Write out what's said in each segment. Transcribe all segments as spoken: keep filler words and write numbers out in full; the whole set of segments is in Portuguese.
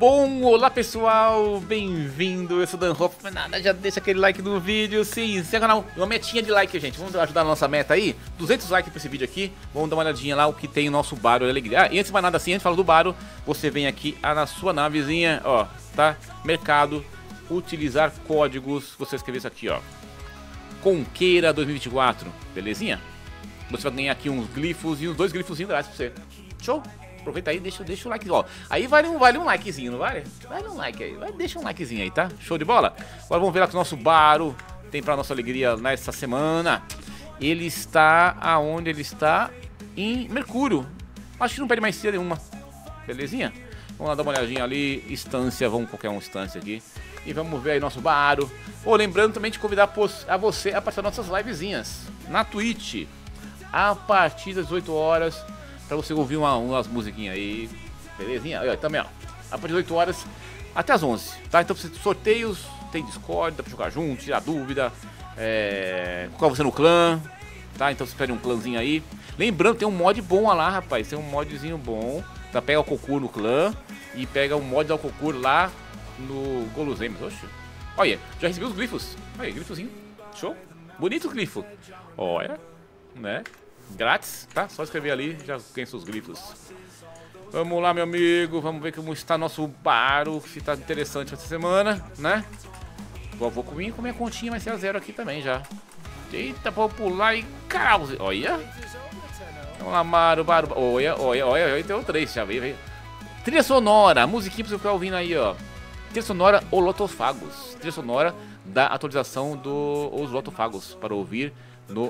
Bom, olá pessoal, bem-vindo, eu sou Dan Hoffman, nada, já deixa aquele like no vídeo, se inscreve no canal, uma metinha de like, gente, vamos ajudar a nossa meta aí, duzentos likes pra esse vídeo aqui, vamos dar uma olhadinha lá o que tem o nosso Baro Alegria. Ah, e antes de mais nada assim, antes de falar do Baro, você vem aqui ah, na sua navezinha, ó, tá, mercado, utilizar códigos, você escrever isso aqui, ó, Conqueira dois mil e vinte e quatro, belezinha? Você vai ganhar aqui uns glifos e uns dois glifozinhos grátis pra você, show? Aproveita aí, deixa, deixa o like, ó. Aí vale um, vale um likezinho, não vale? Vale um like aí, vai, deixa um likezinho aí, tá? Show de bola? Agora vamos ver lá que o nosso Baro tem pra nossa alegria nessa semana. Ele está aonde ele está? Em Mercúrio. Acho que não perde mais cedo nenhuma. Belezinha? Vamos lá dar uma olhadinha ali, instância, vamos qualquer uma instância aqui. E vamos ver aí nosso Baro. Oh, lembrando também de convidar a você a participar das nossas livezinhas na Twitch. A partir das dezoito horas. Pra você ouvir uma, umas musiquinhas aí, belezinha? Aí, ó, também, ó, a partir das oito horas até as onze, tá? Então, sorteios, tem Discord, dá pra jogar junto, tirar dúvida, é... colocar você no clã, tá? Então, você pede um clãzinho aí. Lembrando, tem um mod bom lá, rapaz, tem um modzinho bom, tá? Pega o Cocur no clã e pega o mod da Cocur lá no Guloseimas. Oxe, olha, já recebi os glifos, olha, glifozinho, show, bonito glifo, olha, né? Grátis, tá? Só escrever ali, já ganha seus glifos. Vamos lá, meu amigo, vamos ver como está nosso Baro, se tá interessante essa semana, né? Vou, vou comer com minha continha, vai ser a zero aqui também já. Eita, vou pular e caralho, olha. Vamos lá, Baro, Baro, olha, olha, olha, olha, tem o três, já veio, veio. Trilha sonora, musiquinha pra você ficar ouvindo aí, ó. Trilha sonora, o Lotofagos. Trilha sonora da atualização dos Lotofagos, para ouvir no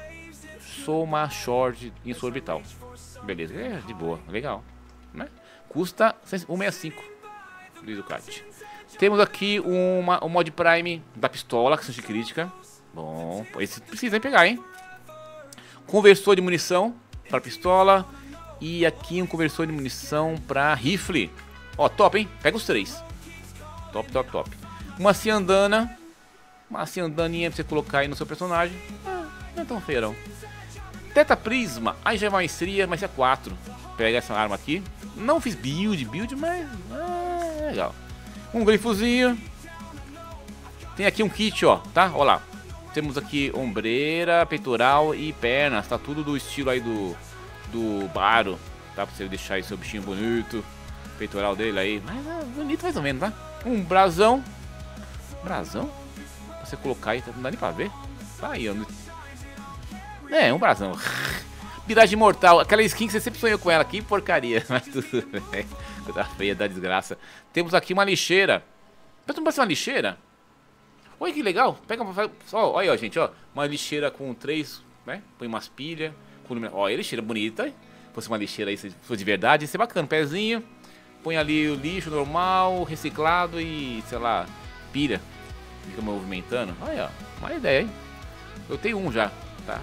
Soma Short em sua orbital. Beleza, é de boa, legal, né? Custa cento e sessenta e cinco do Ducati. Temos aqui uma, um mod Prime da pistola, que é crítica. Bom, esse precisa pegar, hein? Conversor de munição para pistola. E aqui um conversor de munição para rifle. Ó, top, hein? Pega os três. Top, top, top. Uma ciandana. Uma ciandaninha pra você colocar aí no seu personagem. Ah, não é tão feirão. Teta Prisma, aí já é maestria, mas é quatro. Pega essa arma aqui. Não fiz build, build, mas é legal. Um grifozinho. Tem aqui um kit, ó, tá? Olha lá. Temos aqui ombreira, peitoral e pernas. Tá tudo do estilo aí do, do Baro. Tá? Pra você deixar aí seu bichinho bonito. Peitoral dele aí. Mas é bonito mais ou menos, tá? Um brasão. Brasão? Pra você colocar aí, não dá nem pra ver. Tá aí, ó. É, um brasão. Miragem Mortal, aquela skin que você sempre sonhou com ela, que porcaria. Mas tudo bem, coisa feia da desgraça. Temos aqui uma lixeira. Não parece uma lixeira? Olha que legal. Pega, ó, olha, ó, gente, ó. Uma lixeira com três, né? Põe umas pilhas. Com... Olha, lixeira bonita. Se fosse uma lixeira aí, se fosse de verdade, ia ser bacana. Pezinho. Põe ali o lixo normal, reciclado e, sei lá, pilha. Fica movimentando. Olha, ó, uma ideia, hein? Eu tenho um já, tá?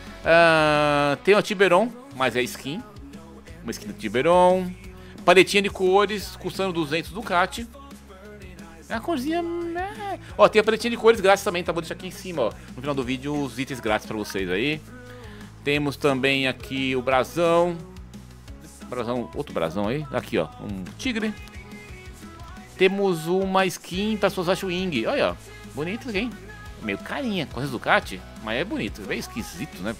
Uh, tem o Tiberon, mas é skin. Uma skin do Tiberon. Paletinha de cores, custando duzentos Ducati. É uma corzinha. É. Ó, tem a paletinha de cores grátis também, tá? Vou deixar aqui em cima, ó. No final do vídeo, os itens grátis pra vocês aí. Temos também aqui o brasão. Brasão, outro brasão aí. Aqui, ó, um tigre. Temos uma skin pra suas Wing. Olha, ó, bonito aqui, hein? Meio carinha, com as Ducati, mas é bonito, é meio esquisito, né?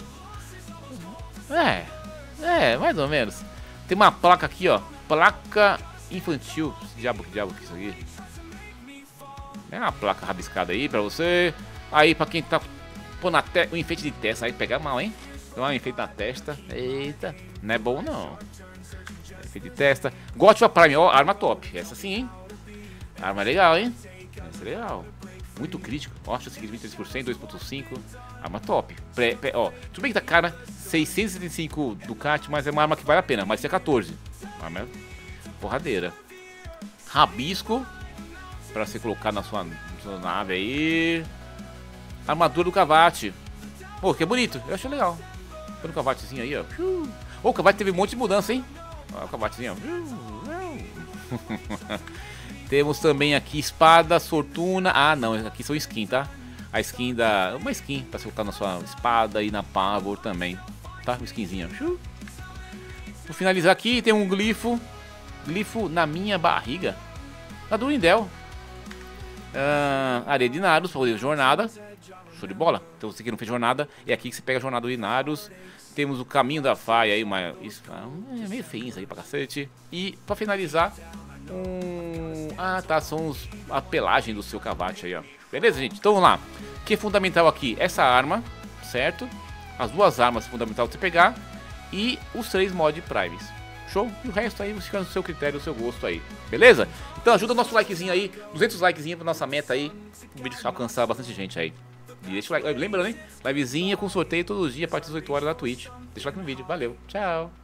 É, é, mais ou menos. Tem uma placa aqui, ó, placa infantil. Que diabo, que diabo que é isso aqui? É uma placa rabiscada aí pra você. Aí pra quem tá pondo o um enfeite de testa, aí pega mal, hein? Tem um enfeite na testa, eita, não é bom não. Enfeite de testa. Gotcha Prime, ó, arma top, essa sim, hein? Arma legal, hein? Essa é legal. Muito crítico, ó, chance de vinte e três por cento, dois ponto cinco, arma top. Pré, pré, ó, tudo bem que tá cara, seiscentos e setenta e cinco Ducati, mas é uma arma que vale a pena, mas é quatorze. Arma porradeira. Rabisco, pra você colocar na sua, na sua nave aí. Armadura do Cavate. Pô, que é bonito, eu achei legal. Põe o Cavatezinho aí, ó. Ô, o Cavate teve um monte de mudança, hein? Ó, o Cavatezinho, ó. Temos também aqui espada, fortuna. Ah, não, aqui são skin, tá? A skin da... Uma skin pra você colocar na sua espada e na Pavor também. Tá? Uma skinzinha. Vou finalizar aqui, tem um glifo. Glifo na minha barriga. Na do Lindel. Uh, areia de Naros, para poder jornada. Show de bola. Então você que não fez jornada, é aqui que você pega a jornada do Inaros. Temos o caminho da faia aí, uma, isso, é meio feio isso aí pra cacete. E pra finalizar, um... ah tá, são os, a pelagem do seu cavate aí, ó. Beleza, gente? Então vamos lá. O que é fundamental aqui? Essa arma, certo? As duas armas fundamentais você pegar. E os três mod primes. Show? E o resto aí fica no seu critério, no seu gosto aí. Beleza? Então ajuda o nosso likezinho aí. duzentos likezinhos pra nossa meta aí. O vídeo alcançar bastante gente aí. E deixa o like. Lembrando, hein? Livezinha com sorteio todos os dias a partir das oito horas da Twitch. Deixa o like no vídeo. Valeu. Tchau.